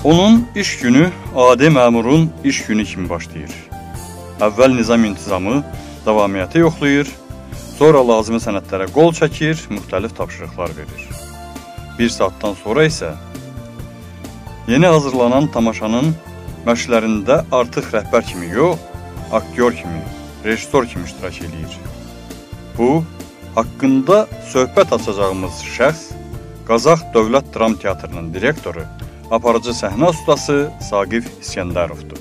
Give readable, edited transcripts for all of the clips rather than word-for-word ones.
Onun iş günü adi məmurun iş günü kimi başlayır. Əvvəl nizam-intizamı, davamiyyəti yoxlayır, sonra lazımi sənədlərə qol çəkir, müxtəlif tapşırıqlar verir. Bir saatdan sonra isə yeni hazırlanan tamaşanın məşqlərində artıq rəhbər kimi yox, aktyor kimi, rejissor kimi iştirak edir. Bu, haqqında söhbət açacağımız şəxs Qazax Dövlət Dram Teatrının direktoru, aparıcı səhnə ustası Saqif İskəndərovdur.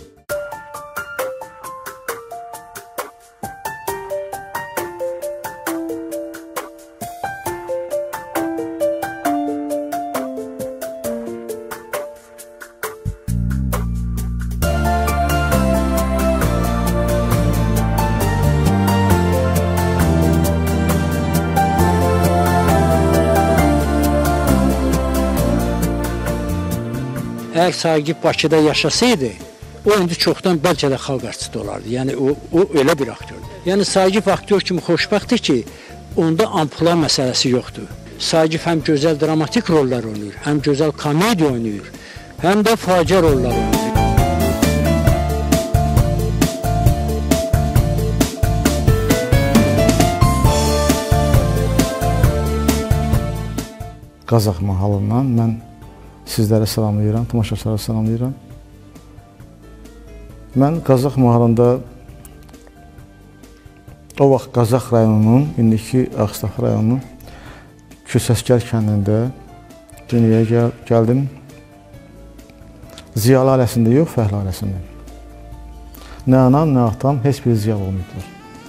Əgər Saqif Bakıda yaşasaydı, o indi çoxdan bəlkə də xalq artisti olardı. Yəni, o elə bir aktyordur. Yəni, Saqif aktyor kimi xoşbəxtdir ki, onda ampula məsələsi yoxdur. Saqif həm gözəl dramatik rollar oynayır, həm gözəl komediya oynayır, həm də faciə rollar oynayır. Qazax mahalından mən sizləri salamlayıram, tamaşaçıları salamlayıram. Mən Qazax mahalında o vaxt Qazax rayonunun, indiki Ağstafa rayonunun Kösəskər kəndində dünyaya gəldim. Ziyalı ailəsində yox, fəhlə ailəsində. Nə anam, nə atam, heç bir ziyalı olmayıblar.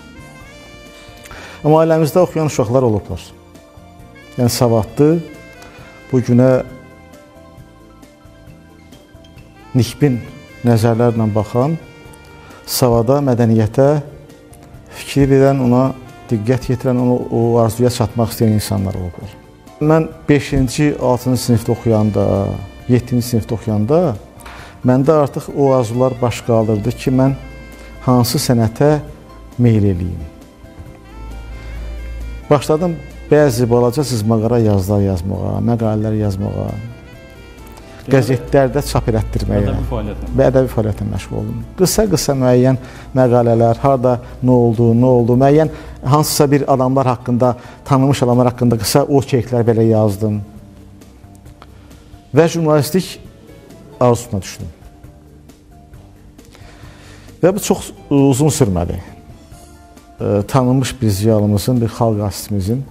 Amma ailəmizdə oxuyan uşaqlar olublar. Yəni savadlı, bu günə nikbin nəzərlərlə baxan, savada, mədəniyyətə fikir verən, ona diqqət yetirən, o arzuya çatmaq istəyən insanlar olublar. Mən 5-ci, 6-cı sinifdə oxuyanda, 7-ci sinifdə oxuyanda məndə artıq o arzular baş qaldırdı ki, mən hansı sənətə meyl eləyim. Başladım bəzi balaca cızmaqara yazılar yazmağa, məqalələr yazmağa, qəzetlərdə çap elətdirməyə və ədəbi fəaliyyətlə məşğul oldum. Qısa-qısa müəyyən məqalələr, harada nə oldu, müəyyən hansısa bir adamlar haqqında, tanınmış adamlar haqqında qısa oçerklər belə yazdım. Və jurnalistik arzusuna düşdüm. Və bu çox uzun sürmədi. Tanınmış bir ziyalımızın, bir xalq artistimizin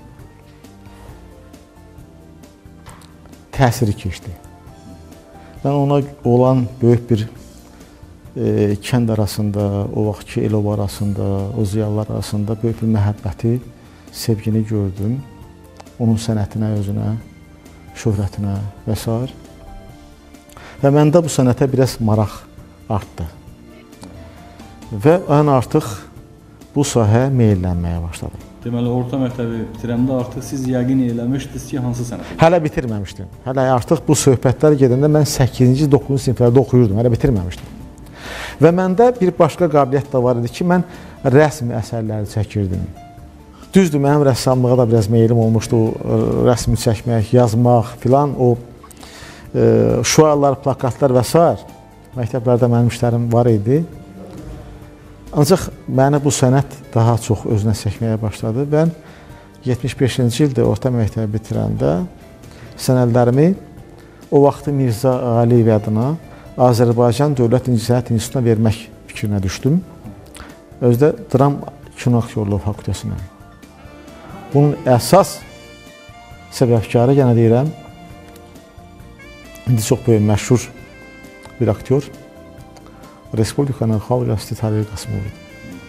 təsiri keçdi. Mən ona olan böyük bir kənd arasında, o vaxtki el-ova arasında, o ziyalılar arasında böyük bir məhəbbəti, sevgini gördüm. Onun sənətinə, özünə, şöhrətinə və s. Və məndə bu sənətə biraz maraq artdı. Və ən artıq bu sahəyə meyllənməyə başladım. Deməli, orta məktəbi bitirəndə artıq siz yəqin eləmişdiniz ki, hansı sənətə? Hələ bitirməmişdim. Hələ artıq bu söhbətlər gedəndə mən 8-ci, 9-cu siniflərdə oxuyurdum, hələ bitirməmişdim. Və məndə bir başqa qabiliyyət də var idi ki, mən rəsm əsərləri çəkirdim. Düzdür, mənim rəssamlığa da biraz meylim olmuşdu, rəsmi çəkmək, yazmaq filan, o şuarlar, plakatlar və s. Məktəblərdə mənim işlərim var idi. Ancaq məni bu sənət daha çox özünə çəkməyə başladı. Mən 75-ci ildə orta məktəbi bitirəndə sənədlərimi o vaxtı Mirzə Əliyev adına Azərbaycan Dövlət İncəsənət İnstitutuna vermək fikrinə düşdüm. Özdə Dram Kino Aktyorluğu fakültəsinə. Bunun əsas səbəbkarı, yenə deyirəm, indi çox böyük məşhur bir aktyor, Respublikanın xalq artisti Tahir Qasımov idi.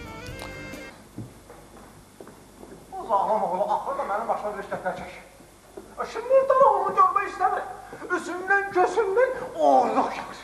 Allah'ım oğlu, axır da mənim başına bir işlətlər çək. Şimdi buradan oğlunu görmək istəmir. Üzümdən, gözümdən oğurluq yaxır.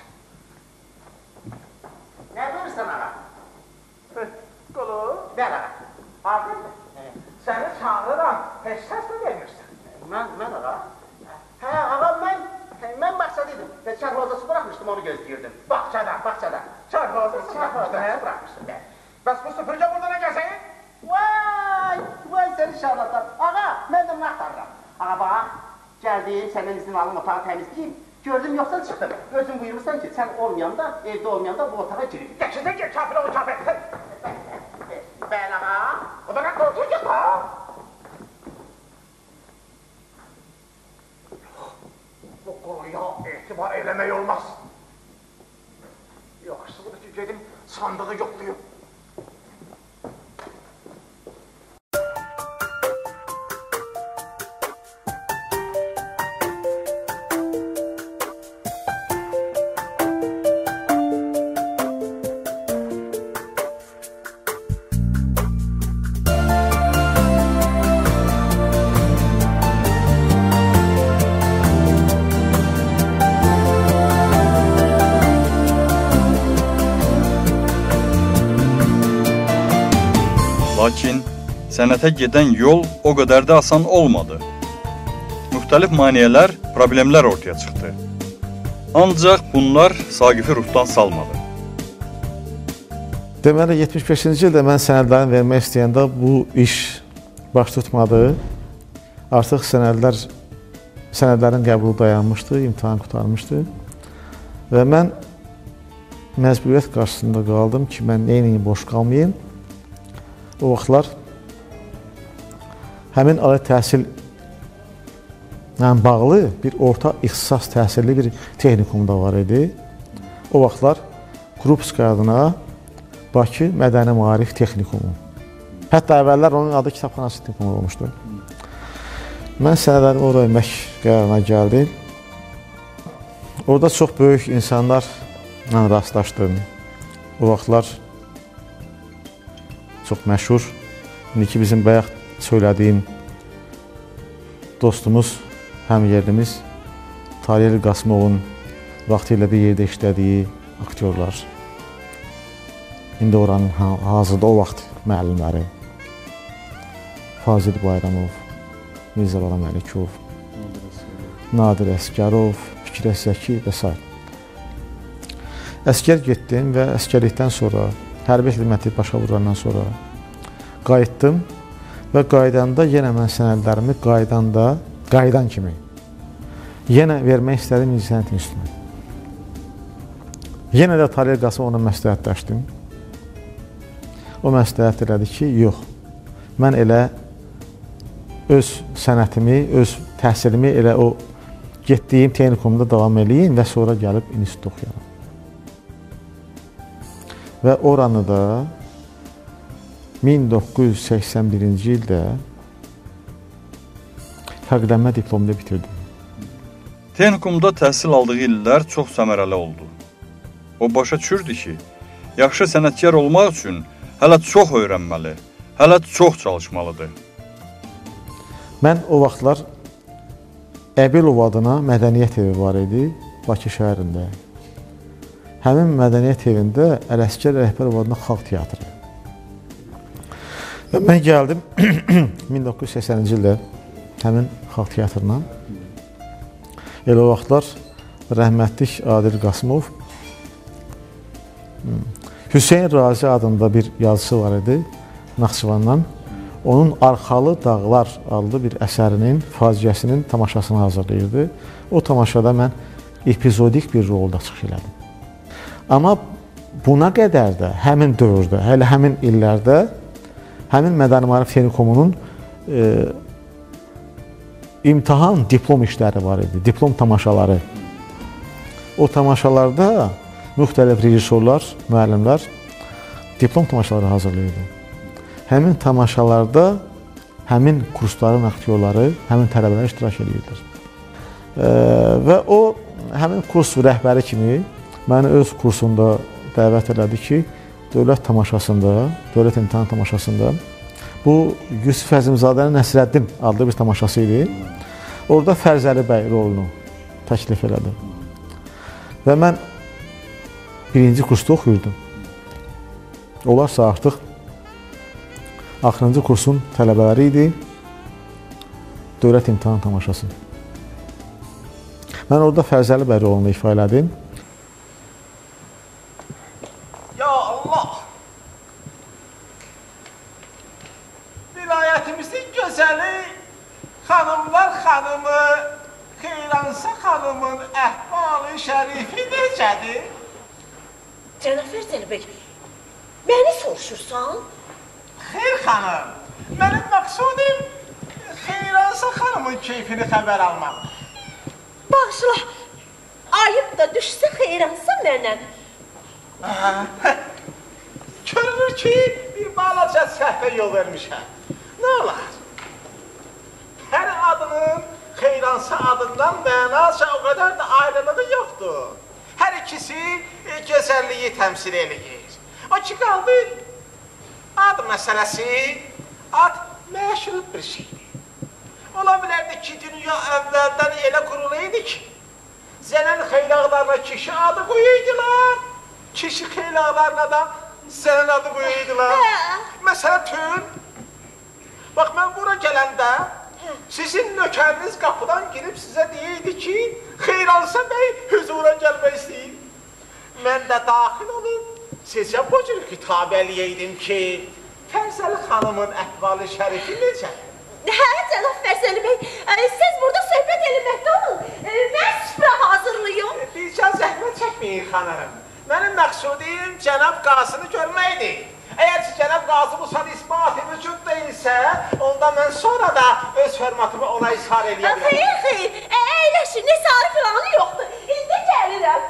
Nə verirsən ağa? Qolu? Ver ağa. Ardındır? Səni çağırıram, heç səs də vermirsən. Mən ağa? Hə, ağa, mən məqsədiydim. Çarxozası bırakmışdım, onu gözləyirdim. Baxçada. Çarxozası bırakmışdım. Bəs bu süpürgə burada nə gəlsəyin? Vay, səni şarlatan. Ağa, mən də bunu axtarıram. Ağa, bax, gəldim, səndən izin alım, otağı təmizləyim. Gördüm yoxdan çıxdım. Özün buyurursan ki, sən olmayanda, evdə olmayanda bu otağa girir. Geçindən gel, kafir ol, kafir. Bəli ağa, o da qorxu yok ha. Bu qoluya etibar eləmək olmaz. Yaxşı budur ki, gedim sandığı yoxlayım. Lakin sənətə gedən yol o qədər də asan olmadı. Müxtəlif maneələr, problemlər ortaya çıxdı. Ancaq bunlar Saqifi ruhdan salmadı. Deməli, 75-ci ildə mən sənədlərini vermək istəyəndə bu iş baş tutmadı. Artıq sənədlərin qəbulu dayanmışdı, imtahan qutarmışdı. Və mən məcburiyyət qarşısında qaldım ki, mən neyniyim, boş qalmayayım. O vaxtlar həmin ali təhsillə bağlı bir orta ixtisas təhsilli bir texnikumda var idi. O vaxtlar Krupskaya adına Bakı Mədəni Maarif Texnikumu. Hətta əvvəllər onun adı Kitabxanası Texnikumu olmuşdu. Mən sənədlərimi oraya vermək qərarına gəldim. Orada çox böyük insanlarla rastlaşdım. O vaxtlar çox məşhur, indiki bizim bayaq söylədiyim dostumuz, həmyerlimiz Taliyeli Qasımovun vaxtı ilə bir yerdə işlədiyi aktyorlar. İndi oranın hazırda o vaxt müəllimləri Fazil Bayramov, Mirzə Bala Məlikov, Nadir Əsgərov, Fikri Əzəki və s. Əskər getdim və əskərlikdən sonra hərbi xidməti başa vurandan sonra qayıtdım və qaydanda yenə mən sənədlərimi qaydan kimi yenə vermək istədim İncəsənət İnstitutuna. Yenə də Taliyeli Qasımovla məsləhətləşdim. O məsləhət elədi ki, yox, mən elə öz sənətimi, öz təhsilimi elə o getdiyim texnikumda davam eləyim və sonra gəlib institutda oxuyam. Və oranı da 1981-ci ildə fərqlənmə diplomda bitirdim. Texnikumda təhsil aldığı illər çox səmərəli oldu. O başa düşürdü ki, yaxşı sənətkar olmaq üçün hələ çox öyrənməli, hələ çox çalışmalıdır. Mən o vaxtlar Əbilov adına mədəniyyət evi var idi Bakı şəhərində. Həmin mədəniyyət evində Ələsgər Rəhbərov adına xalq teatrı. Və mən gəldim 1980-ci ildə həmin xalq teatrına. Elə o vaxtlar rəhmətlik Adil Qasımov Hüseyin Razi adında bir yazısı var idi Naxçıvandan. Onun Arxalı Dağlar adlı bir əsərinin, faciəsinin tamaşasını hazırlayırdı. O tamaşada mən epizodik bir rolda çıxış elədim. Amma buna qədər də həmin dövrdə, hələ həmin illərdə həmin Mədəni Maarif Texnikumunun imtahan diplom işləri var idi, diplom tamaşaları. O tamaşalarda müxtəlif rejissorlar, müəllimlər diplom tamaşaları hazırlayırdı. Həmin tamaşalarda həmin kursların aktyorları, həmin tələbələr iştirak edirdilər. Və o, həmin kurs rəhbəri kimi məni öz kursunda dəvət elədi ki, dövlət tamaşasında, dövlət imtahan tamaşasında bu Yusif Əzimzadənin Nəsrəddin adlı bir tamaşası idi. Orada Fərzəli bəy rolunu təklif elədi. Və mən birinci kursda oxuyurdum. Onlarsa artıq axırıncı kursun tələbələri idi. Dövlət imtahan tamaşası. Mən orada Fərzəli bəy rolunu ifa elədim. Ya Allah! Vilayetimizin gözəli, xanımlar xanımı, xeyr Xeyransa xanımın əhval-ı şərifi necədir? Cənab Fərzəlibək, məni soruşursan? Xeyr xanım, mənim məqsudim Xeyransa xanımın keyfini xəbər almaq. Bağışla, ayıb da düşsə Xeyransa məndən. Görünür ki, bir balaca səhvə yol vermişəm. Nə olar? Hər adının Xeyransa adından mənaca o qədər də ayrılığı yoxdur. Hər ikisi gözəlliyi təmsil eləyir. O ki, qaldı ad məsələsi, ad məşhur bir şeydir. Ola bilərdi ki, dünya əvvəldən elə quruluydu ki, zənən xeylaqlarına kişi adı qoyuydular, kişi xeylaqlarına da zənən adı qoyuydular. Məsələ tün, bax, mən bura gələndə, sizin nökəriniz qapıdan girib sizə deyirdi ki, Xeyransa bəy hüzura gəlmək istəyir. Mən də daxil olub, sizə bu cür xitab eləyəydim ki, Fərzəli xanımın əhval-ı şərifi necə? Hə, cənab Fərzəli bəy, siz burada söhbət eləməkdə olun, mən süfrə hazırlayım. Bircə zəhmət çəkməyin xanım. Mənim məqsudim cənab qazını görməkdir. Əgər ki, cənab qazı bu saat ispat vücud deyilsə, onda mən sonra da öz hörmatımı ona ishar edə bilərəm. Xeyr, əyləşin, nisarı filanı yoxdur. İndi gəlirəm.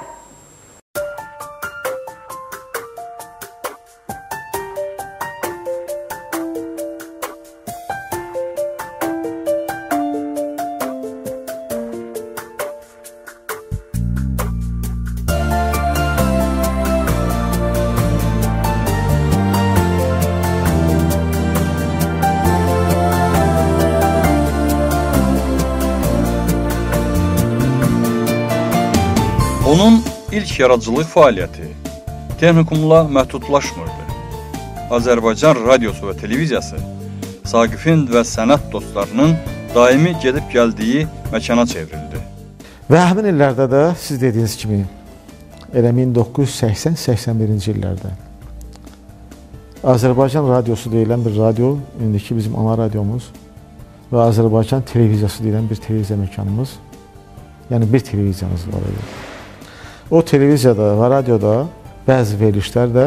Onun ilk yaradıcılıq fəaliyyəti texnikumla məhdudlaşmırdı. Azərbaycan radiosu və televiziyası Saqifin və sənət dostlarının daimi gedib gəldiyi məkana çevrildi. Və həmin illərdə də siz dediyiniz kimi, elə 1980-81-ci illərdə Azərbaycan radiosu deyilən bir radio, indiki bizim ana radiomuz və Azərbaycan televiziyası deyilən bir televiziya məkanımız, yəni bir televiziyamız var idi. O televiziyada və radioda bəzi verilişlərdə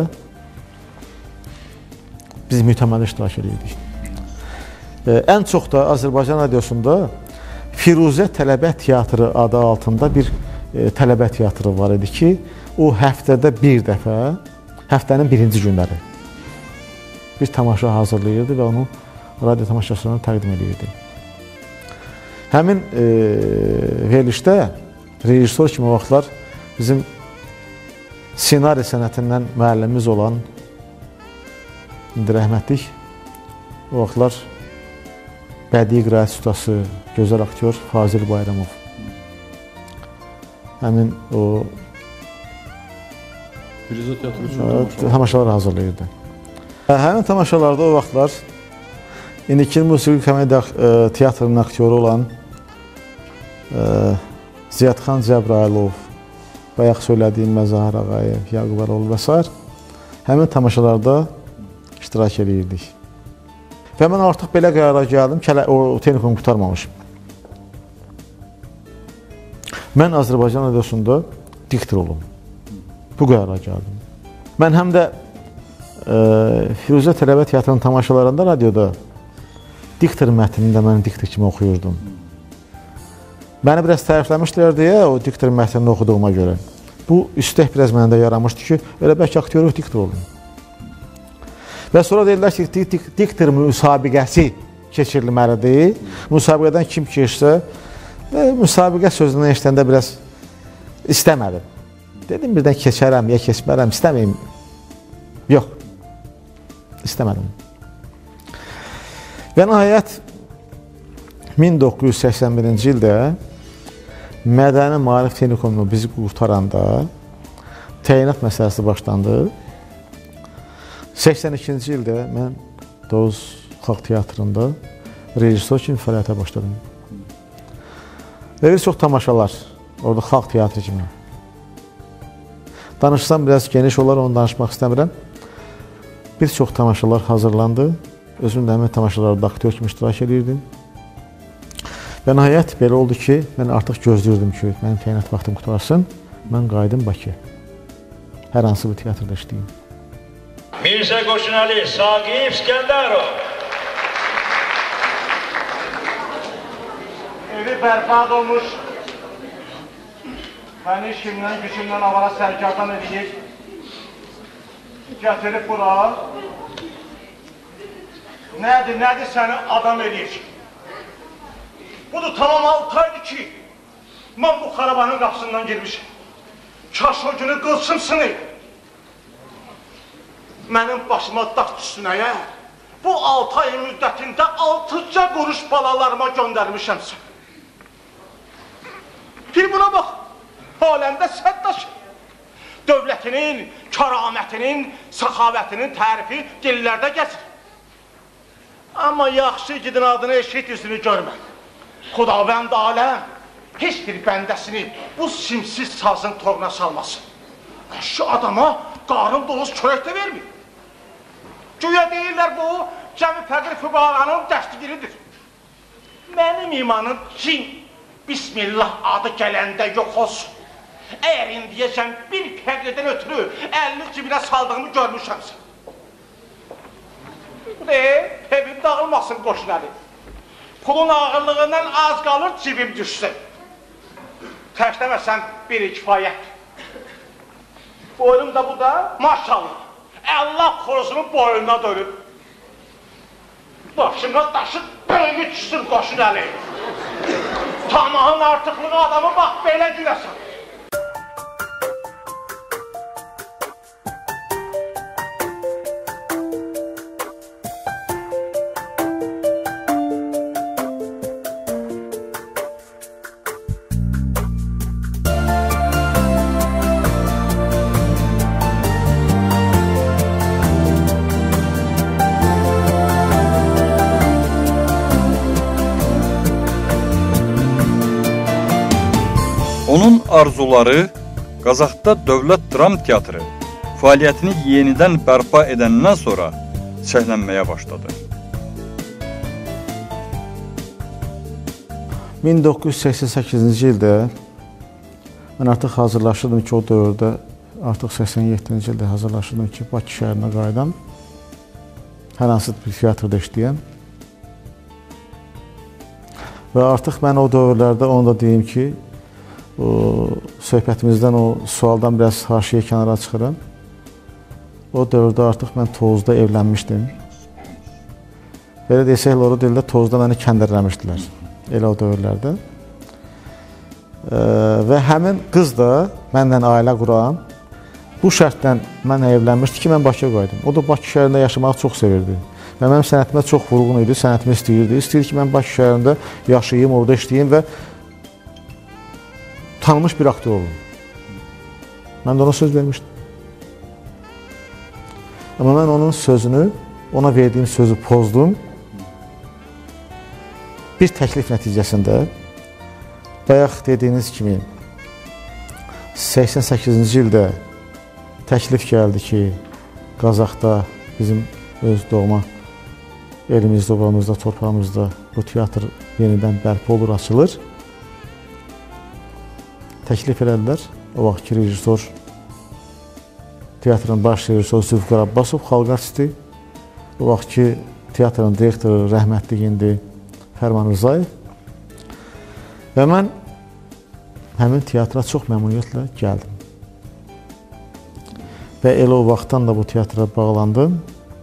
biz mütəmməli iştirak edirdik. Ən çox da Azərbaycan radiosunda Firuzə Tələbə Teatrı adı altında bir tələbə teatrı var idi ki, o həftədə bir dəfə, həftənin birinci günləri bir tamaşa hazırlayırdı və onu radio tamaşaçılarına təqdim edirdi. Həmin verilişdə rejissor kimi o vaxtlar bizim ssenari sənətindən müəllimimiz olan, indi rəhmətlik, o vaxtlar bədii qiraət ustası, gözəl aktyor Fazil Bayramov. Həmin o tamaşalar hazırlayırdı. Həmin tamaşalarda o vaxtlar indiki musiqi komediya teatrının aktyoru olan Ziyadxan Cəbrayılov, bayaq söylədiyim Məzahir Ağayev, Yaqub Əroğlu və s. həmin tamaşalarda iştirak edirdik. Və mən artıq belə qərara gəldim ki, o texnikumu qutarmamışım. Mən Azərbaycan radiosunda diktor olum. Bu qərara gəldim. Mən həm də Firuzə Tələbə Teatrının tamaşalarında radioda diktor mətnini də mən diktor kimi oxuyurdum. Məni biraz tərifləmişdilər deyə o diktor mətnini oxuduğuma görə. Bu üstək biraz məndə yaramışdı ki, elə bəlkə aktyoruq diktor olun. Və sonra deyirlər ki, diktor müsabiqəsi keçirilməlidir. Müsabiqədən kim keçsə, müsabiqə sözündən eşitəndə biraz istəmədim. Dedim, birdən keçərəm, ya keçmərəm, istəməyim. Yox, istəmədim. Və nəhayət 1981-ci ildə Mədəni Maarif Texnikumunu bizi qurtaranda təyinat məsələsi başlandı. 82-ci ildə mən Doğuz Xalq Teatrında rejissor kimi fəaliyyətə başladım. Və bir çox tamaşalar, orada Xalq Teatrı kimi. Danışsam biraz geniş olar, onu danışmaq istəmirəm. Bir çox tamaşalar hazırlandı. Özüm də həmin tamaşalarda aktyor kimi iştirak edirdim. Və nəhayət belə oldu ki, mən artıq gözləyirdim ki, mənim təyinat vaxtım qutarsın, mən qayıdım Bakıya. Hər hansı bir teatrda işləyim. Mirzə Qoşunəli, Saqif İskəndərov. Evi bərbat olmuş. Məni işimdən, gücümdən avara sərkardan edib. Gətirib bura. Nədir səni adam edir? Budur tamam 6 aydır ki, mən bu xarabanın qapısından girmişim. Kaş o günü qılsın sınır. Mənim başıma daş üstünəyə bu 6 ay müddətində 6 quruş balalarıma göndərmişəmsən. Bir buna bax, aləmdə səddaş. Dövlətinin, kəramətinin, səxavətinin tərifi dillərdə gəzir. Amma yaxşı gidin adını eşit yüzünü görmə. Xudavənd aləm heç bir bəndəsini bu simsiz sazın toruna salmasın. Şu adama qarın dolusu çörək də vermir. Güya deyirlər bu, cəmi fəqir füqaranın dəstgiridir. Mənim imanım cin, Bismillah adı gələndə yox olsun. Əgər indiyəcəm bir fəqirdən ötürü 50 cibinə saldığımı görmüşəmsən. Evim dağılmasın Qoşunəli. Pulun ağırlığından az qalır, cibim düşsün. Təşləməsən biri kifayət. Boynum da bu da, maşallah. Allah korusunun boynuna dönüb. Başına daşı böyünü düşsün Qoşunəli. Tamahın artıqlığı adamı bax belə güləsən. Onun arzuları Qazaxda Dövlət Dram Teatrı fəaliyyətini yenidən bərpa edəndən sonra çəklənməyə başladı. 1988-ci ildə mən artıq hazırlaşırdım ki, o dövrdə artıq 87-ci ildə hazırlaşırdım ki, Bakı şəhərinə qayıdam. Hər hansı bir teatrda işləyəm. Və artıq mən o dövrlərdə onu da deyim ki, söhbətimizdən o sualdan biraz haşiyə kənara çıxıram. O dövrdə artıq mən Tovuzda evlənmişdim. Belə desək, o dildə Tovuzda məni kəndirləmişdilər. Elə o dövrlərdə. Və həmin qız da mənlə ailə quran bu şərtlə mənlə evlənmişdi ki, mən Bakıya qayıdım. O da Bakı şəhərində yaşamağı çox sevirdi. Və mənim sənətimə çox vurğun idi, sənətimi istəyirdi. İstəyirdi ki, mən Bakı şəhərində yaşayayım, orada işləyim və tanınmış bir aktör olun. Mən də ona söz vermişdim. Amma mən onun sözünü, ona verdiyim sözü pozdum. Bir təklif nəticəsində, bayaq dediyiniz kimi, 88-ci ildə təklif gəldi ki, Qazaxda, bizim öz doğma elimizdə, obamızda, torpağımızda bu teatr yenidən bərpa olur, açılır. Təklif elədilər. O vaxtki rejissor, teatrın baş rejissoru Zülfikar Abbasov, xalq artisti. O vaxtki teatrın direktoru rəhmətli indi Fərman Rızayev. Və mən həmin teatra çox məmnuniyyətlə gəldim. Və elə o vaxtdan da bu teatra bağlandım.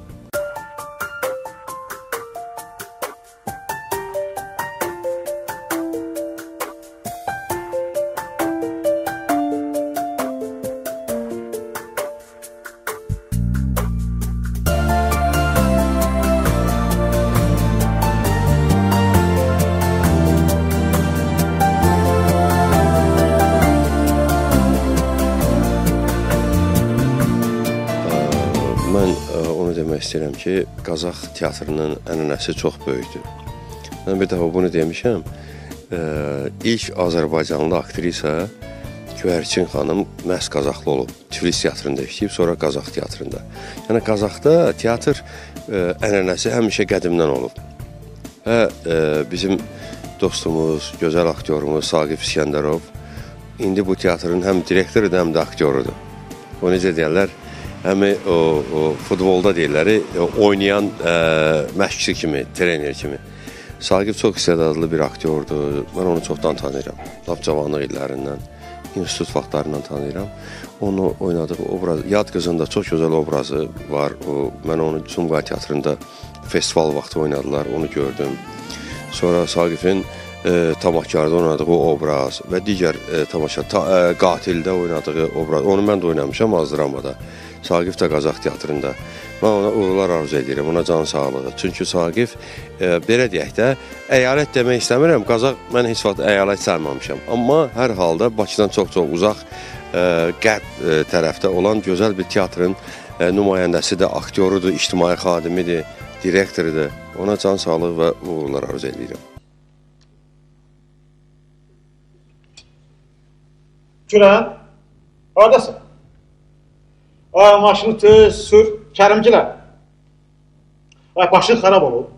İstəyirəm ki, Qazax teatrının ənənəsi çox böyükdür. Mən bir dəfə bunu demişəm, ilk Azərbaycanlı aktrisa Göyərçin xanım məhz Qazaxlı olub. Tiflis teatrında işləyib, sonra Qazax teatrında. Yəni, Qazaxda teatr ənənəsi həmişə qədimdən olub. Və bizim dostumuz, gözəl aktyorumuz Saqif İskəndərov indi bu teatrın həm direktorudur, həm də aktyorudur. O necə deyərlər, həm o futbolda deyirlər, oynayan məşqçi kimi, trener kimi. Saqif çox istedadlı bir aktyordur. Mən onu çoxdan tanıyıram. Lap cavanlıq illərindən, institut vaxtlarından tanıyıram. Onu oynadığı obraz, Yad qızın da çox gözəl obrazı var. Mən onu Sumqayıt teatrında festival vaxtı oynadılar, onu gördüm. Sonra Saqifin Tamahkarda oynadığı obraz və digər Qatildə oynadığı obraz, onu mən də oynamışam Azdramada. Saqif də Qazax teatrında. Mən ona uğurlar arzu edirəm, ona can sağlığı. Çünki Saqif, belə deyək də, əyalət demək istəmirəm. Qazax, mən heç vaxt əyalət saymamışam. Amma hər halda Bakıdan çox-çox uzaq qərb tərəfdə olan gözəl bir teatrın nümayəndəsidir, aktyorudur, ictimai xadimidir, direktorudur. Ona can sağlığı və uğurlar arzu edirəm. Görən, haradasın? Maşını tez sür, Kərimcilər. Başın xarab olub.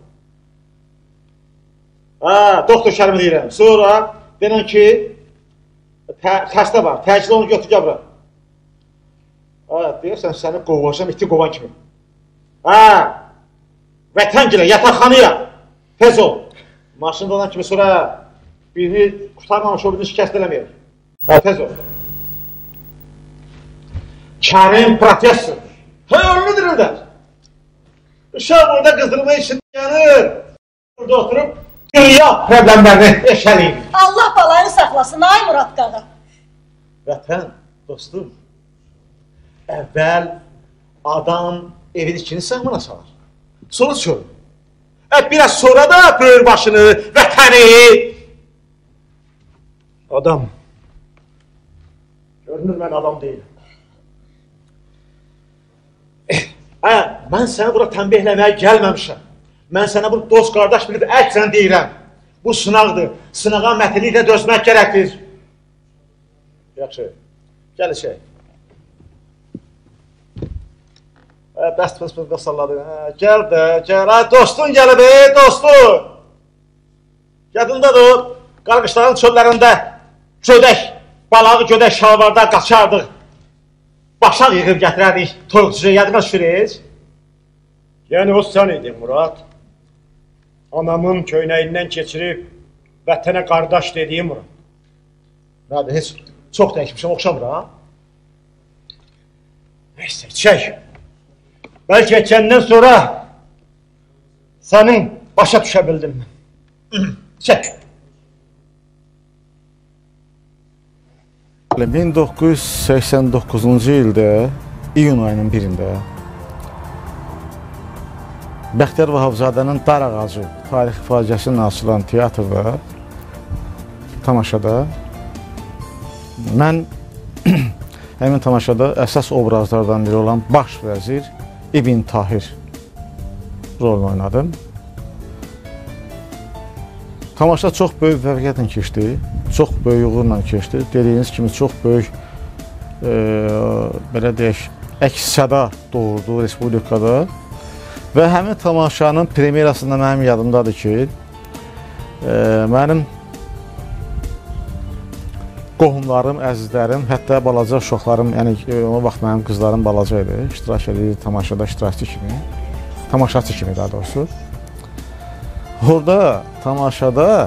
Doktor Kərimi deyirəm. Sonra denən ki, xəstə var, təcili onu götür gəbirəm. Deyirsən, səni qovacam, iti qovan kimi. Vətəngilə, yataqxanıya, tez ol. Maşında olan kimi sonra birini qurtarmamış, o birini şikəst eləməyir. Tez ol. Kərim protestor. Ölünü dirirlər. Uşaq burada qızdırma için yanır. Burada oturup dünya problemlərini eşəliyim. Allah balayını saxlasın, ay Murad qağa. Vətən, dostum, əvvəl adam evin içini səhmana salar. Sonra çölür. Biraz sonra da böyür başını, vətəni. Adam. Görünür mən adam deyiləm. Mən səni bura təmbihləməyə gəlməmişəm. Mən sənə bu dost qardaş bilib əksən deyirəm. Bu sınaqdır. Sınağa mətinliklə dözmək gərəkdir. Yaxşı. Gəl içək. Bəst pıs salladı. Gəl də, gəl. Dostun gəlib, dostun. Yadındadır, qarqışların çöllərində gödək, balağı gödək şalvarda qaçardıq. Başaq yığıb gətirərdik toyuqçuya, yadına düşürüz. Yəni o sən idin, Murad. Anamın köynəyindən keçirib vətənə qardaş dediyim Murad. Nədir, heç çox dəyişmişəm, oxşamır ha? Neyse, çək. Bəlkə kəndən sonra sənin başa düşə bildim mən. Çək. 1989-cu ildə, iyun ayının birində Bəxtiyar Vahabzadənin Dar Ağacı tarixi faciəsindən açılan teatrda, tamaşada mən həmin tamaşada əsas obrazlardan biri olan baş vəzir İbn Tahir rolunu oynadım. Tamaşa çox böyük vəziyyətlə keçdi, çox böyük uğurla keçdi. Dediyiniz kimi çox böyük, belə deyək, əks-səda doğurdu Respublikada. Və həmin tamaşanın premyerasında mənim yadımdadır ki, mənim qohumlarım, əzizlərim, hətta balaca uşaqlarım, yəni o vaxt mənim qızlarım balaca idi, iştirak edirdi tamaşada, iştirakçı kimi, tamaşaçı kimi daha doğrusu. Orada, tamaşada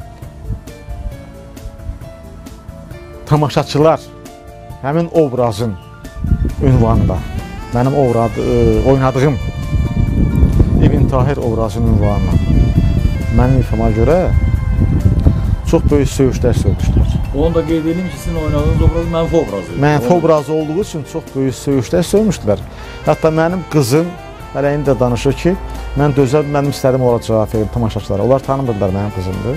tamaşaçılar həmin obrazın ünvanında, mənim oynadığım İbn Tahir obrazının ünvanına, mənim ifama görə çox böyük söyüşlər söyüşdülər. Onu da qeyd edeyim ki, sizin oynadığınız obraz mənfi obrazı. Mənfi obrazı olduğu üçün çox böyük söyüşlər söyüşdülər. Hətta mənim qızım hələ indi də danışır ki, mən dözə bilmədim, istədim ola cavab verim tamaşaçılara. Onlar tanımırlar mənim qızımdır.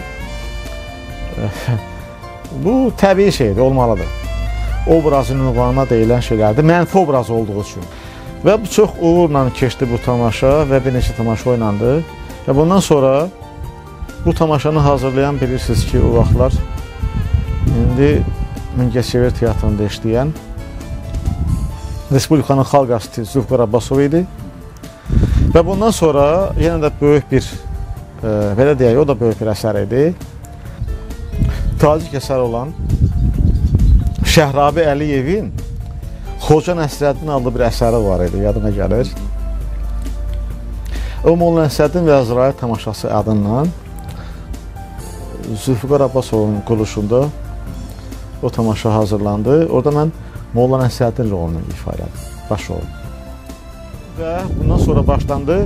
Bu təbii şeydir, olmalıdır. Obrazın ünvanına deyilən şeylərdir, mənfi obraz olduğu üçün. Və bu çox uğurla keçdi bu tamaşa və bir neçə tamaşa oynandı. Və bundan sonra bu tamaşanı hazırlayan bilirsiniz ki, o vaxtlar indi Mingəçevir teatrında işləyən Respublikanın xalq artisti Zülfüqar Abbasov idi. Və bundan sonra yenə də böyük bir belə deyək, o da böyük bir əsər idi. Tacik əsər olan Şəhrabi Əliyevin Xoca Nəsrəddin adlı bir əsəri var idi, yadıma gəlir. O Molla Nəsrəddin və Əzrail tamaşası adından Zülfüqar Abbasovun quruluşunda o tamaşa hazırlandı. Orada mən Molla Nəsrəddin rolunu ifa elədim, baş rol. Və bundan sonra başlandı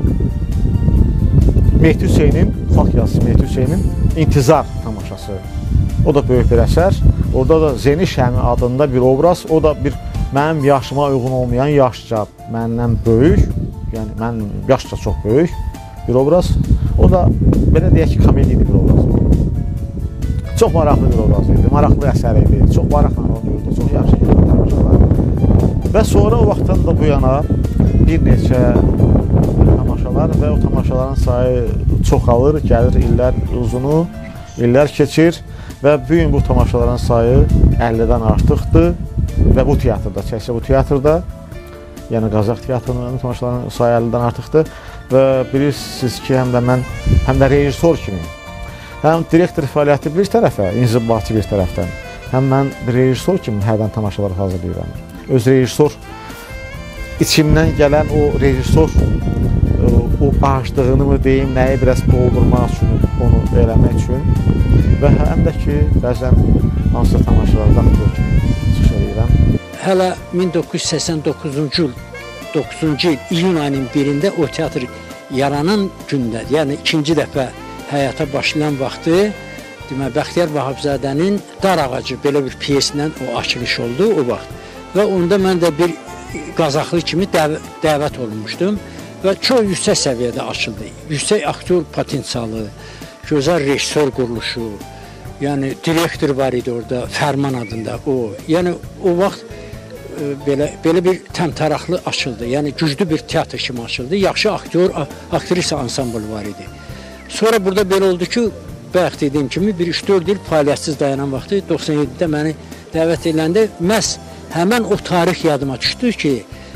Mehdi Hüseynin, xalq yazısı Mehdi Hüseynin İntizar tamaşası. O da böyük bir əsər. Orada da Zeni Şəmi adında bir obraz, o da bir mənim yaşıma uyğun olmayan, yaşca məndən böyük, yəni mən yaşca çox böyük bir obraz. O da belə deyək ki, komediyli bir obraz idi. Çox maraqlı bir obraz idi, maraqlı əsər idi, çox maraqla oynayırdı, çox yaxşı gəldi tamaşalar. Və sonra o vaxtdan da bu yana bir neçə tamaşalar və o tamaşaların sayı çoxalır, gəlir illər uzunu, illər keçir. Və bugün bu tamaşaların sayı 50-dən artıqdır və bu teatrda, təkcə bu teatrda, yəni Qazax teatrının tamaşalarının sayı 50-dən artıqdır və bilirsiniz ki, həm də rejissor kimi, həm direktor fəaliyyəti bir tərəfə, inzibati bir tərəfdən, həm mən bir rejissor kimi hərdən tamaşaları hazırlayıram. Öz rejissor, içimdən gələn o rejissor, o bağışdığını mı deyim, nəyi biraz doldurmaq üçün, onu eləmək üçün və həm də ki, bəzən hansısa tamaşalarda aktyor kimi çıxış edirəm. Hələ 1989-cu il iyun ayının 1-də o teatr yaranan gündə, yəni ikinci dəfə həyata başlayan vaxtı, demək, Bəxtiyar Vahabzadənin Dar Ağacı belə bir piyesindən o açılış oldu o vaxt. Və onda mən də bir Qazaxlı kimi dəvət olunmuşdum və çox yüksək səviyyədə açıldı. Yüksək aktyor potensialı, gözəl rejissor quruluşu, yəni direktor var idi orada, Fərman adında o. Yəni o vaxt belə bir təmtəraqlı açıldı. Yəni güclü bir teatr kimi açıldı. Yaxşı aktyor, aktrisa ansambl var idi. Sonra burada belə oldu ki, bayaq dediyim kimi bir 3-4 il fəaliyyətsiz dayanan vaxtı 97-də məni dəvət ediləndə məhz həmən o tarix yadıma düşdü ki,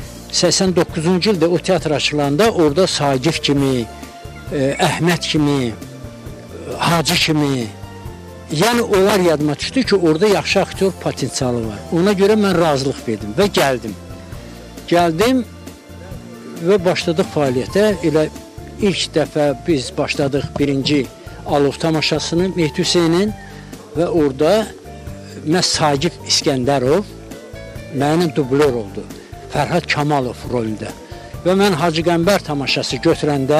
89-cu ildə o teatr açılanda orada Saqif kimi, Əhməd kimi, Hacı kimi, yəni onlar yadıma düşdü ki, orada yaxşı aktyor potensialı var. Ona görə mən razılıq verdim və gəldim. Gəldim və başladıq fəaliyyətə. Elə ilk dəfə biz başladıq birinci Alov tamaşasını Mehdi Hüseynin və orada məhz Saqif İskəndərov mənim dublör oldu. Fərhad Kamalov rolunda. Və mən Hacı Qəmbər tamaşası götürəndə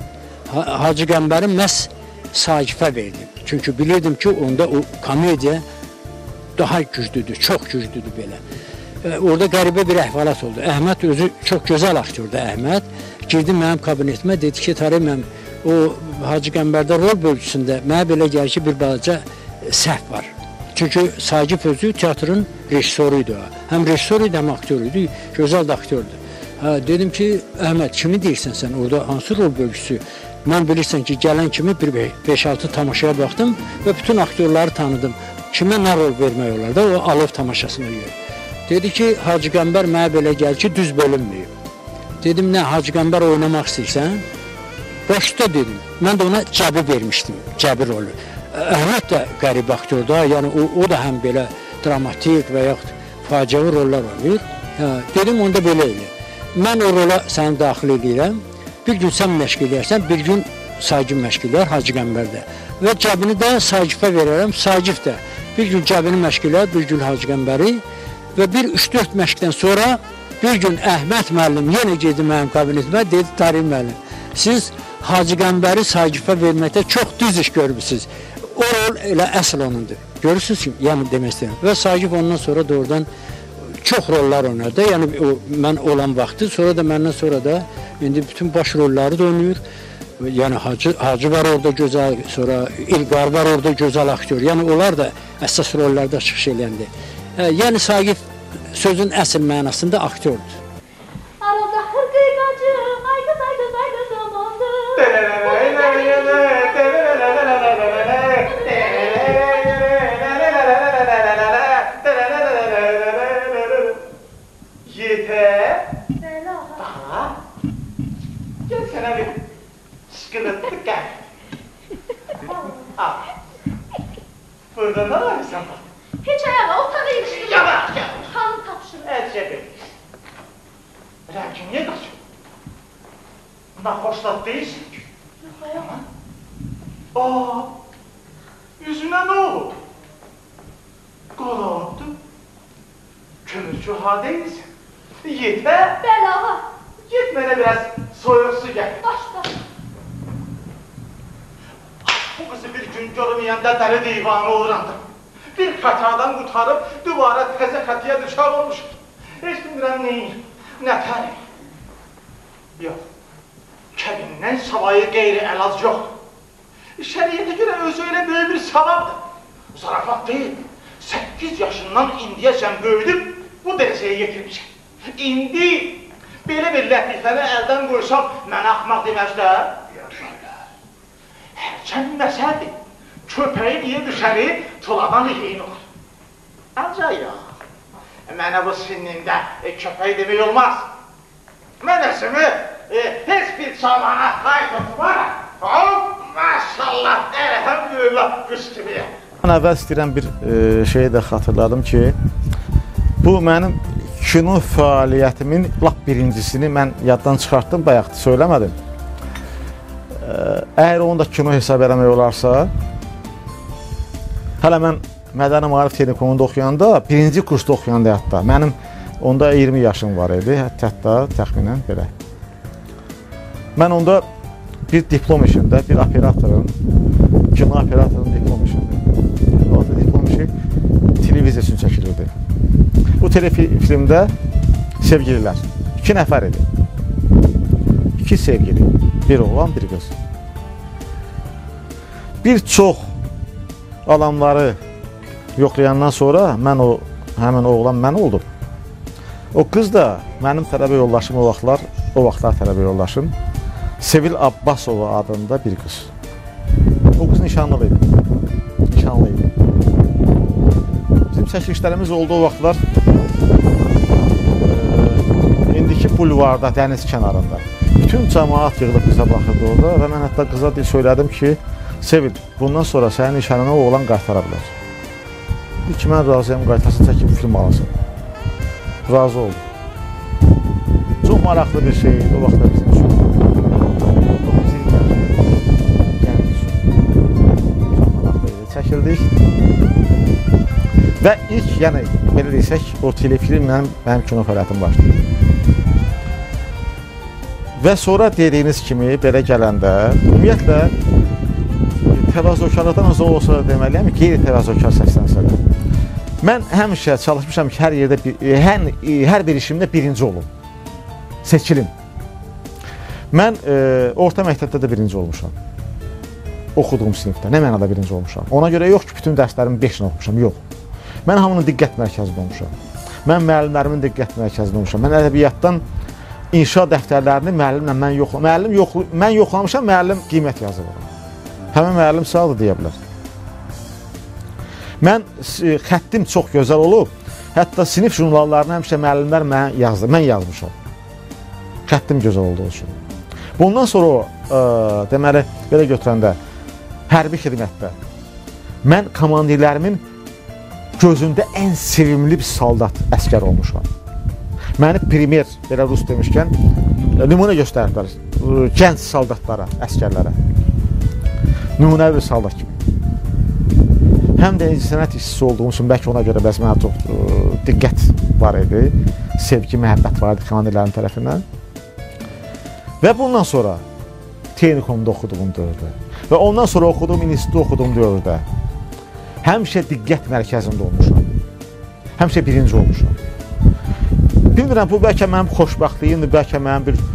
Hacı Qəmbəri məhz Saqifə verdim. Çünki bilirdim ki, onda o komediya daha güclüdür, çox güclüdür belə. Orada qəribə bir əhvalat oldu. Əhməd özü çox gözəl aktyordur, Əhməd. Girdi mənim kabinetimə, dedi ki, Tarih mənim o Hacı Qəmbərdə rol bölgüsündə mənə belə gəlir ki, bir balaca səhv var. Çünki Saqif özü teatrın rejissoru idi. Həm rejissor idi, həm aktyor idi, gözəl də aktyordur. Dedim ki, Əhməd, kimi deyirsən sən, orada hansı rol bölgüsü? Mən bilirsən ki, gələn kimi bir 5-6 tamaşaya baxdım və bütün aktyorları tanıdım. Kimə nə rol vermək olar da, o Alov tamaşasına görə. Dedi ki, Hacı Qəmbər mənə belə gəlir ki, düz bölünməyib. Dedim, nə, Hacı Qəmbər oynamaq istəyirsən? Başda dedim, mən də ona Cəbi vermişdim, Cəbi rolü. Əhməd də qəribə aktyorda, yəni o da həm belə dramatik və yaxud faciəvi rollar oynayır. Dedim, onda belə elə. Mən o rola səni daxil edirəm. Bir gün sən məşq edərsən, bir gün Saqif məşq edər Hacı Qəmbərdə. Və Cəbini də Saqifə verərəm, Saqif də bir gün Cəbini məşq edər, bir gün Hacı Qəmbəri. Və bir 3-4 məşqdən sonra bir gün Əhməd müəllim yenə girdi mənim kabinetimə, dedi, Tarih müəllim, siz Hacı Qəmbəri Saqifə verməkdə çox düz iş görmüşsünüz. O rol elə əsl onundur. Görürsünüz ki, yəni demək istəyirəm. Və Saqif ondan sonra doğrudan çox rollar oynadı. Yəni mən olan vaxtı, sonra da məndən sonra da indi bütün baş rolları da oynayır. Yəni Hacı var orada gözəl, sonra İlqar var orada gözəl aktyor. Yəni onlar da əsas rollarda çıxış eləyəndi. Yəni Saqif sözün əsl mənasında aktyordur. Arada hırqıqacı, aydın aydın aydın zamandır. Yeter. Daha. Gel sana bir sıkıntı gel. Burada ne arıyorsun? Hiç ayağa otağa ilişkin. Yavaş. Hanım tapşırır. Əcəbi. Rəngin niyə qaçır? Naxoşlaq deyilsin ki. Yox, ayağa. Aa, yüzünə nə oldu? Qala oldu. Kömürçü hadeyilsin. Yetə. Bəli, ağa. Get mənə biraz soyuq su gəl. Başla. Bu qızı bir gün görməyəndə dəli divanı uğrandım. Bir xətadan qutarıb duvara təzə xətiyə düşər olmuşum. Heç bilmirəm neyim, nə tərim. Yox, kəbindən savayı qeyri əlac yoxdur. Şəriyyətə görə özü elə böyük bir savabdır. Zarafat deyil, 8 yaşından indiyəcən böyüdüb bu dərəcəyə getirmişəm. İndi belə bir lətifəni əldən qoysam, mən axmaq deməzlər. Hərçənd məsəldir, köpəyi niyə düşəri tuladan yeyin olur. Ancaq yox, mənə bu sinnində köpək demək olmaz. Mən əsimi heç bir çavana qay tutmaram. Maşallah, əlhəmdülillah, qüstümüyə. Mən əvvəl istəyirəm bir şeyi də xatırladım ki, bu mənim kino fəaliyyətimin lap birincisini mən yaddan çıxartdım, bayaq söyləmədim. Əgər onu da kino hesab eləmək olarsa, hələ mən Mədəni Maarif Telekomunda oxuyanda, birinci kursda oxuyanda hətta, mənim onda 20 yaşım var idi, hətta təxminən belə. Mən onda bir diplom işində, bir operatorun, kino operatorun diplom işində. O diplom işi televiziya üçün çəkilirdi. Bu telefilmdə sevgililər, 2 nəfər idi. 2 sevgili, bir oğlan, bir qız. Bir çox adamları yoxlayandan sonra həmin oğlan mən oldum. O qız da mənim tələbə yoldaşım o vaxtlar tələbə yoldaşım Sevil Abbasova adında bir qız. O qız nişanlı idi. Bizim çəkilişlərimiz olduğu vaxtlar indiki bulvarda, dəniz kənarında. Bütün cəmaat yığılıb bizə baxırdı orada və mən hətta qıza söylədim ki, Sevil, bundan sonra sənin nişanına oğlan qaytara bilər. Dedi ki, mən razıyam, qaytarsın, çəkib film alasın. Razı oldu. Çox maraqlı bir şey idi o vaxtda bizim üçün. Çəkildik və ilk, yəni belə deysək, o telefilm mənim kino fəaliyyətim başlaydı. Və sonra dediyiniz kimi belə gələndə, ümumiyyətlə, təvazökarlardan az olsa deməliyəm, qeyri-təvazökar səslənsələr. Mən həmişə çalışmışam ki, hər bir işimdə birinci olum, seçilim. Mən orta məktəbdə də birinci olmuşam. Oxuduğum sinifdə, nə mənada birinci olmuşam. Ona görə yox ki, bütün dərslərimi 5-lə oxumuşam, yox. Mən hamının diqqət mərkəzində olmuşam. Mən müəllimlərimin diqqət mərkəzində olmuşam. Mən ədəbiyyatdan inşa dəftərlərini müəllimlə mən yoxlamışam, müəllim qiymət yazır. Həmin müəllim sağdır deyə bilər. Mən xəttim çox gözəl olub, hətta sinif jurnallarını həmişə müəllimlər mən yazmışam. Xəttim gözəl olduğu üçün. Bundan sonra o, deməli, belə götürəndə, hərbi xidmətdə mən komandirlərimin gözündə ən sevimli bir soldat, əskər olmuşam. Məni primer, belə rus demişkən, nümunə göstərdilər gənc soldatlara, əskərlərə. Nümunəvi bir soldat kimi. Həm də incəsənət işçisi olduğum üçün, bəlkə ona görə bəs mənə çox diqqət var idi, sevgi, məhəbbət var idi komandirlərin tərəfindən. Və bundan sonra Texnikumda oxuduğum dövrdə və ondan sonra oxuduğum institutda oxuduğum dövrdə həmişə diqqət mərkəzində olmuşam. Həmişə birinci olmuşam. Bilmirəm, bu bəlkə mənim xoşbəxtliyimdir, bəlkə mənim bir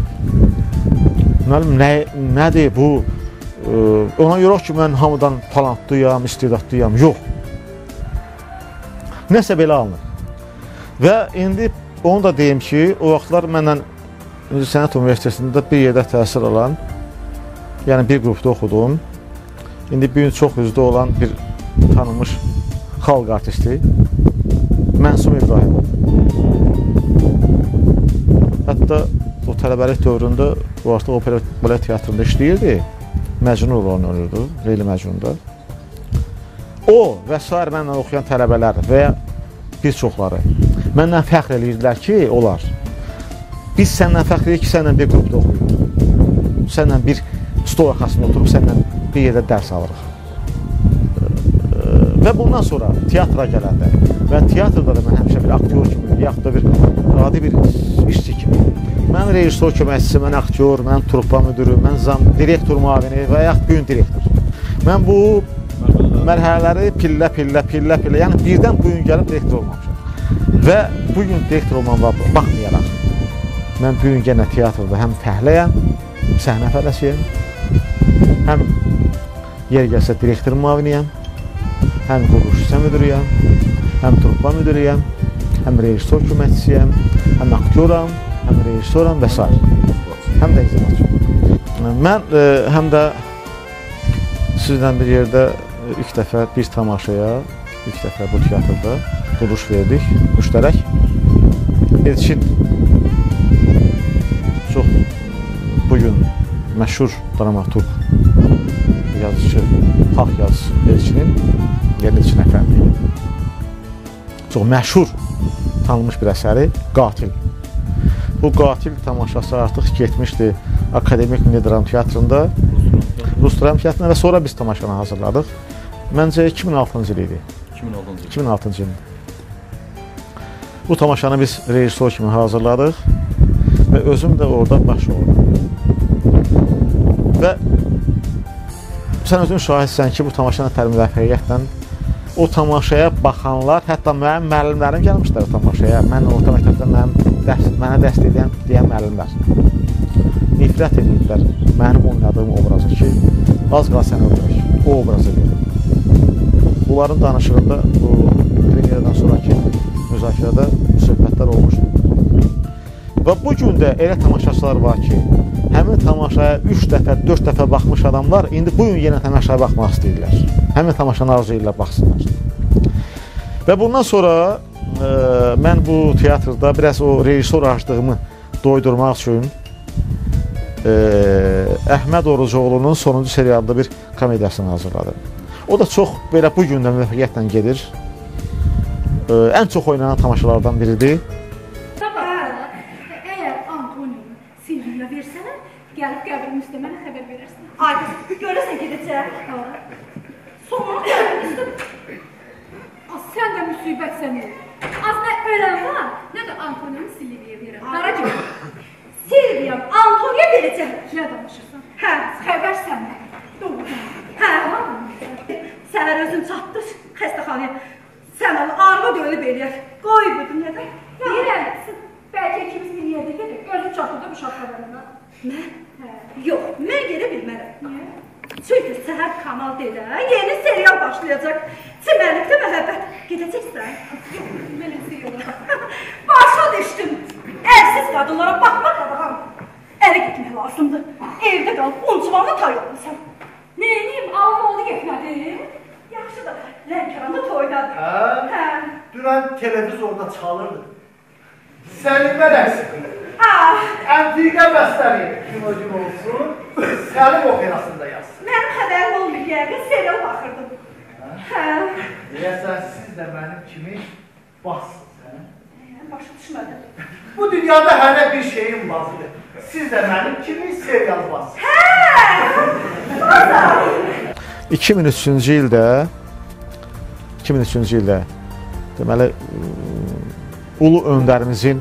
nədir bu, ona görə ki, mən hamıdan talentlıyam, istedatlıyam, yox. Nəsə belə alınır. Və indi onu da deyim ki, o vaxtlar mənlə Sənət Universitetində bir yerdə təhsil alan, yəni bir qrupda oxudum. İndi bir gün çox üzdə olan bir tanınmış xalq artisti Mənsum İbrahimov. Hətta o tələbəlik dövründə o artıq opera balet teatrında işləyirdi. Məcnun rolunu oynayırdı, Leyli Məcnunda. o və s. mənlə oxuyan tələbələr və ya bir çoxları məndən fəxr edirdilər ki, onlar biz səndən fəxr edirik ki, səndən bir qrupda oxuyuruq. Səndən bir stol arxasında oturub, səndən bir yerdə dərs alırıq. Və bundan sonra teatra gələndə və teatrda da mən həmişə bir aktyor kimi, yaxud da bir adi bir işçi kimi, mən rejissor köməkçisi, mən aktyor, mən truppa müdürü, mən direktor müavini və yaxud bugün direktor. Mən bu mərhələləri pillə, yəni birdən bugün gəlib direktor olmamışam. Və bugün direktor olmama baxmayaraq, mən bugün yenə teatrda həm fəhləyəm, səhnə fəhləsiyəm, həm yer gəlsə direktor müaviniyəm, həm quruluşçu müdürüyəm, həm truppa müdürüyəm, həm rejissor köməkçisiyəm, həm aktyoram, həm rejissoram və s. Həm də izləməcəm. Mən həm də sizlə bir yerdə ilk dəfə bir tamaşaya, ilk dəfə bu teatrda duruş verdik, müştərək. Elçin çox bugün məşhur dramaturq, yazıcı, xalq yazıcı Elçinin, Elçin Əfəndi. Çox məşhur, tanınmış bir əsəri Qatil. Bu Qatil tamaşası artıq getmişdi Akademik Milli Dram Teatrında, Rus Dram Teatrında və sonra biz tamaşanı hazırladıq. Məncə 2006-cı il idi. 2006-cı il. Bu tamaşanı biz rejissor kimi hazırladıq və özüm də orada baş oldum. Və sən özün şahidsən ki, bu tamaşanın müvəffəqiyyətlə o tamaşaya baxanlar, hətta mənim müəllimlərim gəlmişlər o tamaşaya. Mən orta məktəbdə mənə dəst edən müəllimlər. Nifrət edirlər mənim oynadığım obrazı ki, az qala sən öldürək, o obrazı verir. Bunların danışığında, bu premyeradan sonraki müzakirədə söhbətlər olmuşdur. Və bu gün də elə tamaşaçılar var ki, həmin tamaşaya 3 dəfə, 4 dəfə baxmış adamlar indi bugün yenə tamaşaya baxmaq istəyirlər. Həmin tamaşanı arzu edirlər, baxsınlar. Və bundan sonra mən bu teatrda biraz o rejissor açdığımı doydurmaq üçün Əhməd Orucoğlu'nun sonuncu serialında bir komediyasını hazırladım. O da çox belə bugün də müvəffəqiyyətlə gedir. Ən çox oynanan tamaşalardan biridir. Gəlib qəbrin üstə mənə xəbər verərsən. Ay, görəsən gedəcək. Sonunu gəlmişdim. Sən də müsibətsən. Az nə ölən var, nə də Antoniyonu Silviyə verəm. Qara gibi. Silviyam, Antoniya verəcək. Nə danışırsan? Hə, xəbər səndə. Doğru. Hə, səhər özün çatdır, xəstəxanaya. Sən onu arvad ölüb eləyək. Qoy bu dünyada. Deyirəm, bəlkə ikimiz bir yerdə gedək. Özün çatdır da bu şaxlarına. Mən? Yox, mən gedə bilmərəm. Niyə? Çünki səhər Kamal dedə, yeni serial başlayacaq. Çimərlikdə məhəbbət. Gedəcəksən? Yox, mən seriala başa düşdüm. Ərsiz qadınlara baxmaq adağım. Ərə getmək lazımdır. Evdə qalıb unçulanma tay olmasan. Neyim, alma oldu getmədi. Yaxşı da, Lənkəranda toydadır. Hə? Dünən televizorda çalırdı. Səlimə rəqsi. Əntiqə bəstəri kim olsun, Səlim operasında yazsın. Mənim xəbərim olmuyor ki, yəqin serial baxırdım. Deyəsən, siz də mənim kimi baxsınız. Başa düşmədim. Bu dünyada hələ bir şeyim vazıdır. Siz də mənim kimi serial baxsınız. 2003-cü ildə deməli, ulu öndərimizin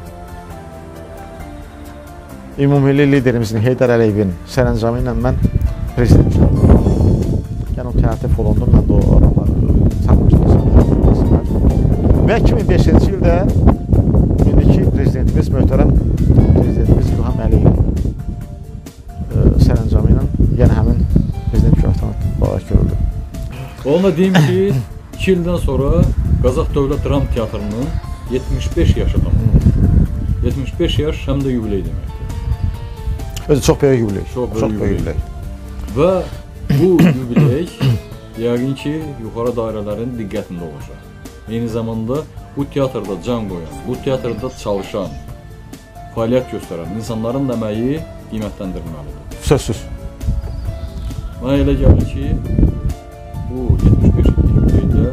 Ümumilli liderimizin Heydər Əliyevin sərəncamı ilə mən prezident oldum. Yəni o tərtib olundum, mən də o adamları tanımışdım. Və 2005-ci ildə indiki prezidentimiz, möhtərəm prezidentimiz İlham Əliyev sərəncamı ilə yenə həmin prezident köhtanı barək görüldü. Onunla deyim ki, 2 ildən sonra Qazax Dövlət Dram Teatrının 75 yaşı tamamlandı. 75 yaş həm də yubiley deməkdir. Özü çox böyük yubiley. Çox böyük yubiley. Və bu yubiley yəqin ki, yuxarı dairələrin diqqətində olacaq. Eyni zamanda bu teatrda can qoyan, bu teatrda çalışan, fəaliyyət göstərən insanların əməyi qiymətləndirilməlidir. Sözsüz. Mənə elə gəlir ki, bu 75 illik yubileydə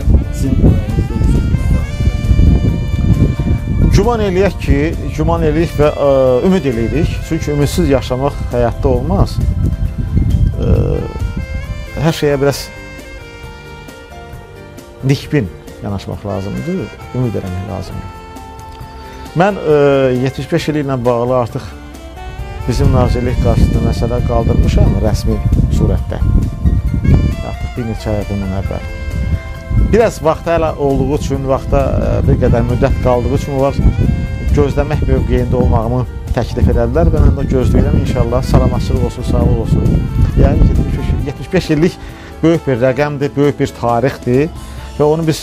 güman eləyək ki, güman eləyik və ümid eləyirik. Çünki ümidsiz yaşamaq həyatda olmaz. Hər şeyə biraz nikbin yanaşmaq lazımdır, ümid eləmək lazımdır. Mən 75 ili ilə bağlı artıq bizim nazirlik qarşısında məsələ qaldırmışam rəsmi surətdə. Artıq bir neçə ay bundan əvvəl. Biraz vaxta hələ olduğu üçün, vaxta bir qədər müddət qaldığı üçün onlar gözləmək mövqeyində olmağımı təklif edədilər və mən də gözləyirəm inşallah. Salamatçılıq olsun, sağlıq olsun. Yəni 75 illik böyük bir rəqəmdir, böyük bir tarixdir və onu biz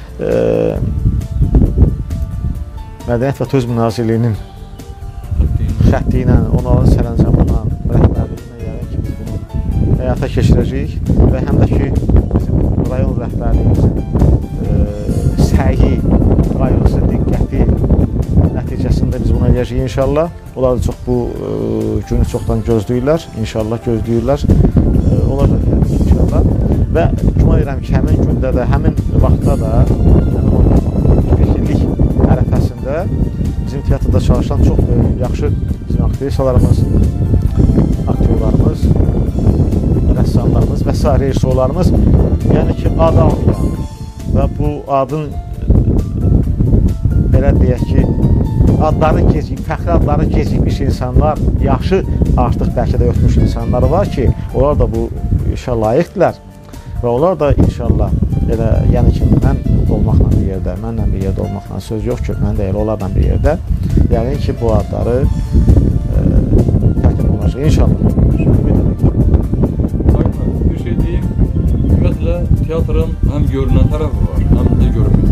Mədəniyyət və Turizm Nazirliyinin xətti ilə, onların sərəncamından, rəhbərliyinə yəni ki, biz bunu həyata keçirəcəyik və həm də ki, bizim rayon rəhbərliyimizin səyi, qayğısı, diqqəti nəticəsində biz bunu eləyəcəyik inşallah. Onlar da çox bu günü çoxdan gözləyirlər, inşallah gözləyirlər. Onlar da inşallah və güman edirəm ki, həmin gündə də, həmin vaxtda da, yəni o 75 illik ərəfəsində bizim teatrda çalışan çox yaxşı bizim aktrisalarımız, aktyorlarımız, rəssamlarımız və s. rejissorlarımız, yəni ki, ad almayan və bu adın belə deyək ki, adları gecikmiş, fəxri adları gecikmiş insanlar, yaxşı artıq bəlkə də ötmüş insanlar var ki, onlar da bu işə layiqdirlər və onlar da inşallah elə, yəni ki, mən olmaqla bir yerdə, mənlə bir yerdə olmaqla söz yox ki, mən də elə onlarla bir yerdə, yəni ki, bu adları təqdim olacaq, inşallah. Bir şey deyim, ümumiyyətlə, teatrın həm görünən tərəfi var, həm də görünməyən.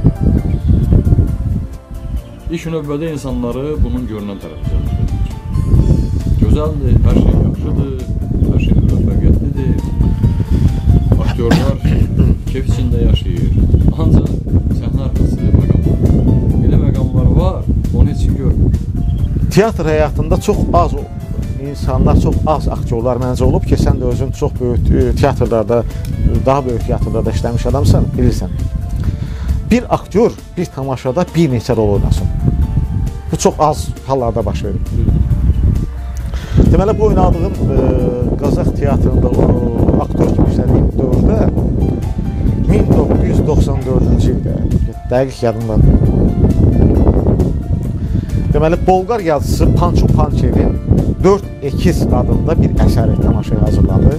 İlk növbədə insanları bunun görünən tərəfi cəlb edir. Gözəldir, hər şey yaxşıdır, hər şey müvəffəqiyyətlidir. Aktyorlar keyf içində yaşayır. Ancaq səhnə arxası məqamlar. Elə məqamlar var, onu heç kim görmür. Teatr həyatında çox az insanlar, çox az aktyorlar məncə olub ki, sən də özün çox böyük teatrlarda, daha böyük teatrlarda işləmiş adamsan, bilirsən. Bir aktyor bir tamaşada bir neçə rol oynasın. Bu çox az hallarda baş verir. Deməli, bu oynadığım Qazax teatrında aktyor kimi işlədiyim dövrdə 1994-cü ildə, dəqiq yadımdadır. Deməli, Bolqar yazısı Panço Pançevin 4 əkiz adında bir əsəri tamaşaya hazırlandı.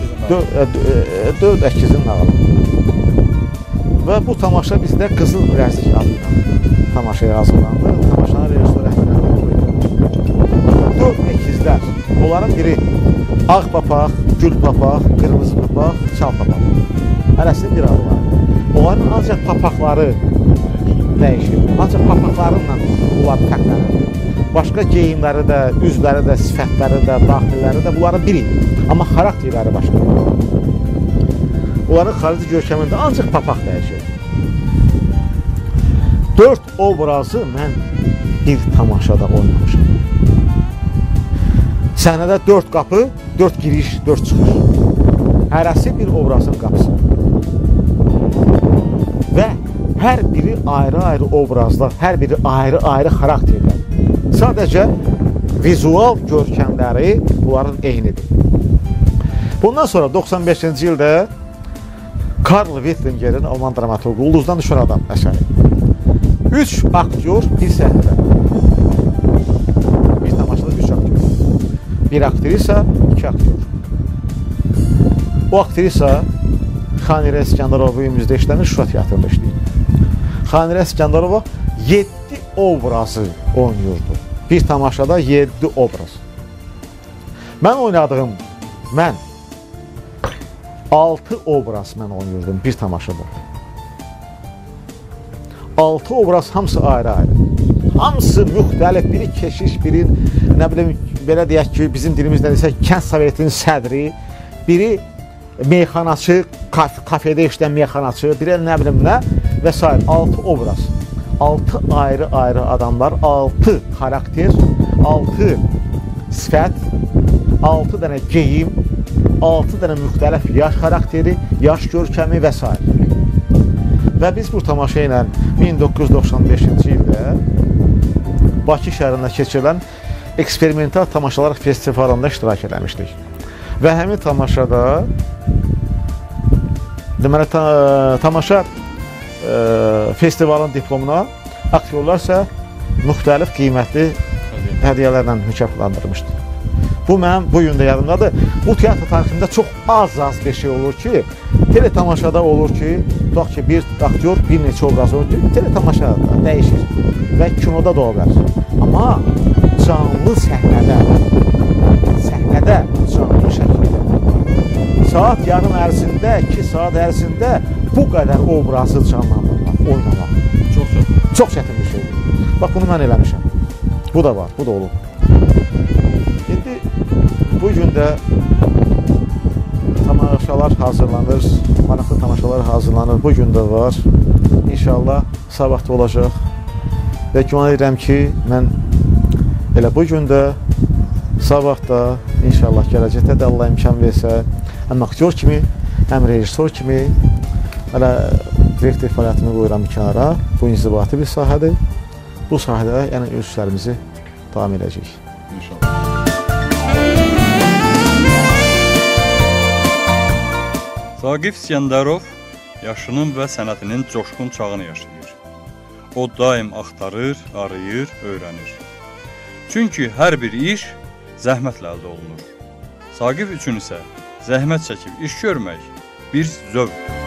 4 əkizin nağılı. Və bu tamaşa bizdə Qızıl Rəzik adıyla tamaşaya hazırlandı. Tamaşanın rejissor rəhbərliyi oldu. 4 əkizlər. Onların biri ağ papaq, gül papaq, qırmızı papaq, çal papaq. Hərəsinin bir adı var. Onların ancaq papaqları dəyişir. Ancaq papaqlarınla bunlar fərqlənir. Başqa geyimləri də, üzləri də, sifətləri də, daxilləri də bunların biri. Amma xarakterləri başqa. Onların xarici görkəmində ancaq papaq dəyişir. 4 obrazı mən bir tamaşada oynamışam. Səhnədə 4 qapı, 4 giriş, 4 çıxış. Hərəsi bir obrazın qapısı. Və hər biri ayrı-ayrı obrazlar, hər biri ayrı-ayrı xarakterlər. Sadəcə vizual görkəmləri bunların eynidir. Bundan sonra 95-ci ildə Karl Wittlinger'in Alman dramaturgu, Ulduzdan düşən adam əsəri. 3 aktyor bir səhnədə. Bir tamaşada 3 aktyor. Bir aktrisa, 2 aktyor. O aktrisa Xanirə İskandarova evimizdə işləmir, Şuşa teatrında işləyir. Xanirə İskandarova 7 obrazı oynuyordu. Bir tamaşada 7 obraz. Mən oynadığım, 6 obraz mən oynuyordum bir tamaşada. 6 obraz hamısı ayrı-ayrı. Hamısı müxtəlif, biri keşiş, biri nə bilim, belə deyək ki, bizim dilimizdə desək, kənd sovetinin sədri, biri meyxanaçı, kafedə işləyən meyxanaçı, biri nə bilim nə və s. 6 obraz. 6 ayrı-ayrı adamlar, 6 xarakter, 6 sifət, 6 dənə geyim, 6 dənə müxtəlif yaş xarakteri, yaş görkəmi və s. Və biz bu tamaşa ilə 1995-ci ildə Bakı şəhərində keçirilən eksperimental tamaşalar festivalında iştirak eləmişdik. Və həmin tamaşada deməli tamaşa festivalın diplomuna aktyorlar isə müxtəlif qiymətli hədiyyələrlə mükafatlandırmışdı. Bu mənim bu gün də yadımdadır. Bu teatr tarixində çox az bir şey olur ki, teletamaşada olur ki, tutaq ki, bir aktyor bir neçə obraz olur ki, teletamaşada dəyişir və kinoda da olar. Amma canlı səhnədə canlı şəkildə saat yarım ərzində, 2 saat ərzində bu qədər obrazı canlandırmaq, oynamaq çox çətin bir şeydir. Bax, bunu mən eləmişəm. Bu da var, bu da olub. İndi bu gün də tamaşalar hazırlanır, maraqlı tamaşalar hazırlanır, bu gün də var. İnşallah sabah da olacaq və güman edirəm ki, mən elə bu gün də, sabah da, inşallah gələcəkdə də Allah imkan versə, həm aktyor kimi, həm rejissor kimi, hələ direktor fəaliyyətimi qoyuram bir kənara. Bu inzibati bir sahədir. Bu sahədə yəni öz işlərimizi davam edəcəyik. İnşallah. Saqif İsgəndərov yaşının və sənətinin coşqun çağını yaşayır. O daim axtarır, arayır, öyrənir. Çünki hər bir iş zəhmətlə əldə olunur. Saqif üçün isə zəhmət çəkib iş görmək bir zövqdür.